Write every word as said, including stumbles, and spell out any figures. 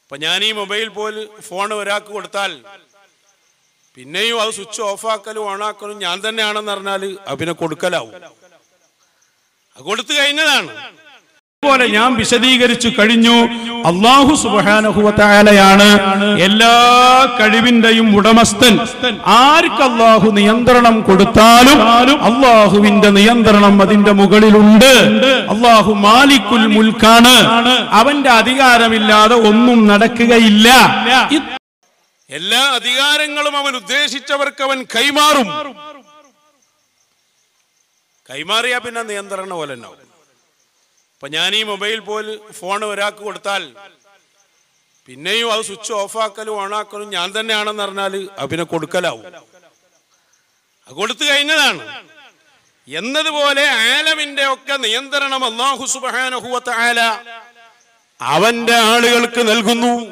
അപ്പൊ ഞാൻ ഈ മൊബൈൽ പോലെ ഫോൺ ഒരാൾക്ക് കൊടുത്താൽ പിന്നെയും അത് സ്വിച്ച് ഓഫാക്കലും ഓണാക്കലും ഞാൻ തന്നെയാണെന്ന് പറഞ്ഞാൽ അത് പിന്നെ കൊടുക്കലാവും. അത് കൊടുത്തു കഴിഞ്ഞതാണ്. പോലെ ഞാൻ വിശദീകരിച്ചു കഴിഞ്ഞു. അല്ലാഹു സുബ്ഹാനഹു വ തആലയാണ് എല്ലാ കഴിവിന്റെയും ഉടമസ്ഥൻ. ആർക്ക് അല്ലാഹു നിയന്ത്രണം കൊടുത്താലും അല്ലാഹുവിന്റെ നിയന്ത്രണം അതിന്റെ മുകളിലുണ്ട്. അല്ലാഹു മാലിക്കുൽ മുൽക്കാണ്. അവന്റെ അധികാരമില്ലാതെ ഒന്നും നടക്കുകയില്ല. എല്ലാ അധികാരങ്ങളും അവൻ ഉദ്ദേശിച്ചവർക്ക് അവൻ കൈമാറും. കൈമാറിയാ പിന്നെ നിയന്ത്രണം പോലെ ഉണ്ടാവും. അപ്പൊ ഞാൻ ഈ മൊബൈൽ പോലെ ഫോൺ ഒരാൾക്ക് കൊടുത്താൽ പിന്നെയും അത് സ്വിച്ച് ഓഫാക്കലും ഓണാക്കലും ഞാൻ തന്നെയാണെന്ന് പറഞ്ഞാൽ അത് പിന്നെ കൊടുക്കലാവും. അത് കൊടുത്തു കഴിഞ്ഞതാണ്. എന്നതുപോലെ ആലമിന്റെ ഒക്കെ നിയന്ത്രണം അല്ലാഹു സുബ്ഹാനഹു വ തആല അവന്റെ ആളുകൾക്ക് നൽകുന്നു.